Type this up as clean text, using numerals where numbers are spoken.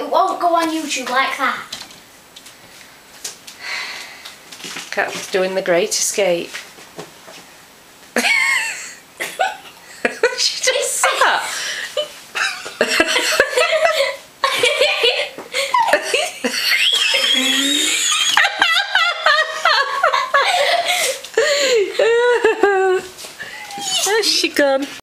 It won't go on YouTube like that. Cat's doing the Great Escape. She does that. Where's she gone?